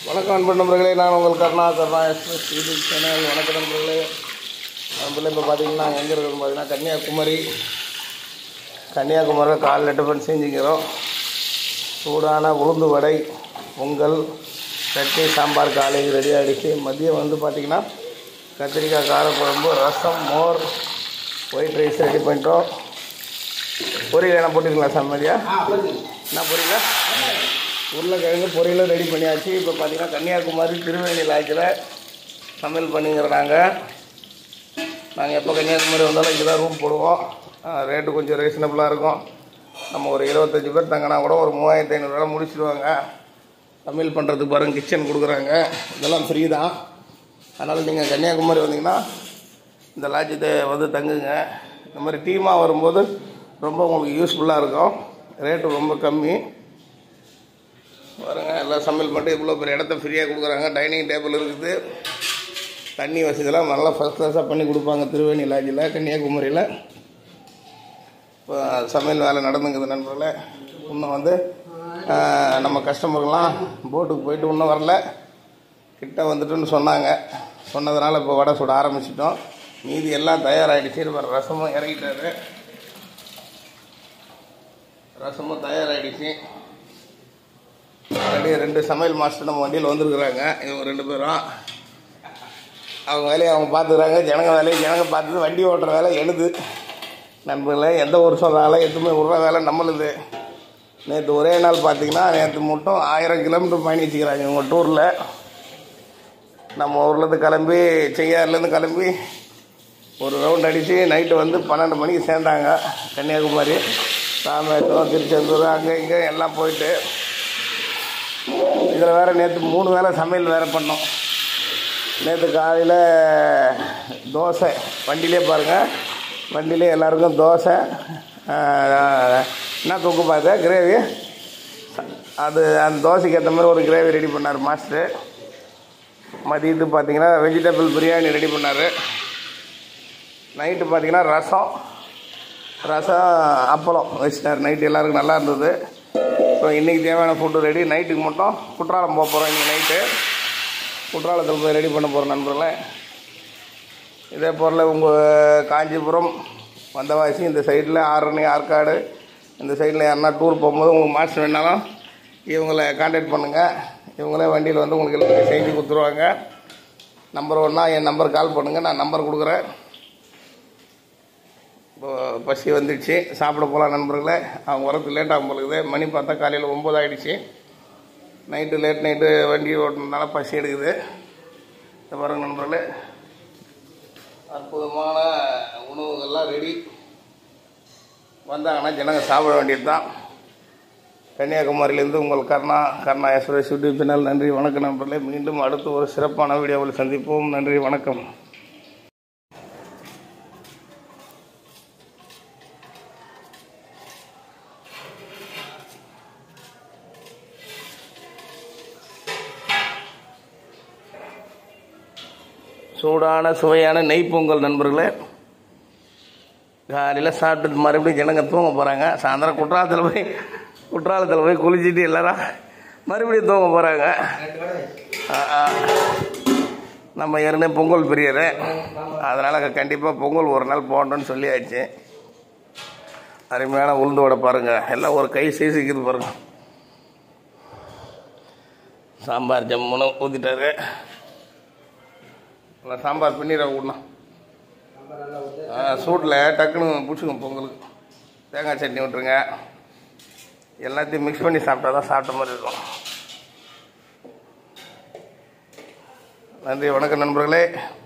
வணக்கம் அன்பு நண்பர்களே, நான் உங்கள் கருணா எக்ஸ்பிரஸ் யூடியூப் சேனல். வணக்கம் நண்பர்களே. நண்பர்களே, இப்போ பார்த்தீங்கன்னா நாங்கள் எங்கே இருக்கிறோம் பார்த்தீங்கன்னா கன்னியாகுமரியில் காலைல டிஃபன் செஞ்சுக்கிறோம். சூடான உளுந்து வடை, பொங்கல், சட்னி, சாம்பார் காலைக்கு ரெடி ஆகிடுச்சு. மதியம் வந்து பார்த்திங்கன்னா கத்திரிக்காய் காரக்குழம்பு, ரசம், மோர், ஒயிட் ரைஸ் ரெடி பண்ணிட்டோம். பொரியல் என்ன போட்டிருங்களா சார்? மதியம் என்ன பொரியல்? உருளைக்கிழங்கு பொரியலும் ரெடி பண்ணியாச்சு. இப்போ பார்த்திங்கன்னா கன்னியாகுமரி திருவேணி லாட்ஜில் சமையல் பண்ணிங்கிறாங்க. நாங்கள் எப்போ கன்னியாகுமரி வந்தாலும் இங்கே தான் ரூம் போடுவோம். ரேட்டு கொஞ்சம் ரீசனபிளாக இருக்கும். நம்ம ஒரு 25 பேர் தங்கினா கூட ஒரு 3500 முடிச்சுடுவாங்க. சமையல் பண்ணுறதுக்கு பாருங்கள், கிச்சன் கொடுக்குறாங்க. இதெல்லாம் ஃப்ரீ தான். அதனால் நீங்கள் கன்னியாகுமரி வந்தீங்கன்னா இந்த லாட்ஜத்தை வந்து தங்குங்க. இந்த மாதிரி டீமாக வரும்போது ரொம்ப உங்களுக்கு யூஸ்ஃபுல்லாக இருக்கும். ரேட்டு ரொம்ப கம்மி. பாருங்கள், எல்லாம் சமையல் பண்ணிட்டு இவ்வளோ பெரிய இடத்த ஃப்ரீயாக கொடுக்குறாங்க. டைனிங் டேபிள் இருக்குது. தண்ணி வசதியெல்லாம் நல்லா ஃபஸ்ட் கிளாஸாக பண்ணி கொடுப்பாங்க திருவேணி லாட்ஜில் கன்னியாகுமரியில். இப்போ சமையல் வேலை நடந்துங்குது நண்பர்களே. இன்னும் வந்து நம்ம கஸ்டமருக்கெலாம் போட்டுக்கு போயிட்டு இன்னும் வரல, கிட்ட வந்துட்டுன்னு சொன்னதுனால இப்போ வடை சுட ஆரம்பிச்சிட்டோம். மீதி எல்லாம் தயாராகிடுச்சு. ரசமும் இறங்கிட்டாரு. ரசமும் தயாராகிடுச்சு. ஆல்ரெடி 2 சமையல் மாஸ்டர் நம்ம வண்டியில் வந்துருக்குறாங்க. இவங்க 2 பேரும் அவங்க வேலையை அவங்க பார்த்துக்கிறாங்க. ஜனங்க வேலையை ஜனங்க பார்த்துட்டு வண்டி ஓட்டுற வேலை எழுது நண்பர்களே. எந்த ஒரு சொல்கிறால எதுவுமே விட்ற வேலை நம்மளுது. நேற்று ஒரே நாள் பார்த்திங்கன்னா நேற்று மட்டும் 1000 கிலோமீட்டர் பயணிச்சுக்கிறாங்க இவங்க டூரில். நம்ம ஊர்லேருந்து கிளம்பி செய்யாறுலேருந்து கிளம்பி ஒரு ரவுண்ட் அடித்து நைட்டு வந்து 12 மணிக்கு சேர்ந்தாங்க கன்னியாகுமரி. ராமேஸ்வரம், திருச்செந்தூர், அங்கே இங்கே எல்லாம் போயிட்டு இதில் வேறு நேற்று 3 வேளை சமையல் வேறு பண்ணோம். நேற்று காலையில் தோசை வண்டியிலே பாருங்கள், வண்டியிலே எல்லாருக்கும் தோசை. என்ன தூக்கு பார்த்த கிரேவி, அது அந்த தோசைக்கு ஏற்ற மாதிரி ஒரு கிரேவி ரெடி பண்ணார் மாஸ்டர். மதியத்துக்கு பார்த்திங்கன்னா வெஜிடபிள் பிரியாணி ரெடி பண்ணார். நைட்டு பார்த்திங்கன்னா ரசம் அப்பளம் வச்சிட்டார். நைட்டு எல்லாருக்கும் நல்லா இருந்தது. ஸோ இன்றைக்கி தேவையான ஃபுட்டு ரெடி. நைட்டுக்கு மட்டும் குற்றாலம் போக போகிறோம். இன்றைக்கி நைட்டு குற்றாலத்தில் போய் ரெடி பண்ண போகிறோம் நண்பர்களே. இதே போல் உங்கள் காஞ்சிபுரம், வந்தவாசி, இந்த சைடில் ஆரணி, ஆற்காடு, இந்த சைடில் யாருன்னா டூர் போகும்போது உங்களுக்கு மாஸ்டர் வேணாலும் இவங்களை கான்டாக்ட் பண்ணுங்கள். இவங்களே வண்டியில் வந்து உங்களுக்கு எல்லாம் செஞ்சு கொடுத்துருவாங்க. நம்பர் 1 என் நம்பர் கால் பண்ணுங்கள். நான் நம்பர் கொடுக்குறேன். இப்போ பசி வந்துடுச்சு, சாப்பிட போகலாம் நண்பர்களே. அவங்க வரதுக்கு லேட் ஆகும் போலுக்குது. மணி பார்த்தா காலையில் 9 ஆகிடுச்சு. லேட் நைட்டு வண்டி ஓட்டினதுனால பசி எடுக்குது. இந்த பாருங்க நண்பர்களே, அற்புதமான உணவுகள்லாம் ரெடி. வந்தாங்கன்னா ஜனங்க சாப்பிட வேண்டியது தான். கன்னியாகுமரியிலேருந்து உங்கள் கருணா எக்ஸ்பிரஸ் யூடியூப் சேனல். நன்றி, வணக்கம் நண்பர்களே. மீண்டும் அடுத்து ஒரு சிறப்பான வீடியோவில் சந்திப்போம். நன்றி, வணக்கம். சூடான சுவையான நெய் பொங்கல் நண்பர்களே. காலையில் சாப்பிட்டு மறுபடியும் ஜனங்க தூங்க போகிறாங்க. சாயந்தரம் குற்றாலத்தில் போய் குளிச்சுட்டு எல்லாரும் மறுபடியும் தூங்க போகிறாங்க. நம்ம ஏற்கனவே பொங்கல் பிரியர், அதனால் கண்டிப்பாக பொங்கல் ஒரு நாள் போடணுன்னு சொல்லியாச்சு. அருமையான உளுந்து வடை பாருங்கள், எல்லாம் ஒரு கை சைஸுக்குது பாருங்கள். சாம்பார் ஜம்முன்னு ஊற்றிட்டாரு. சாம்பார் பன்னீரை விடணும். சூட்டில் டக்குன்னு பிடிச்சிங்க. பொங்கலுக்கு தேங்காய் சட்னி விட்டுருங்க. எல்லாத்தையும் மிக்ஸ் பண்ணி சாப்பிட்டா தான் சாப்பிட்ட மாதிரி இருக்கும். நன்றி, வணக்கம் நண்பர்களே.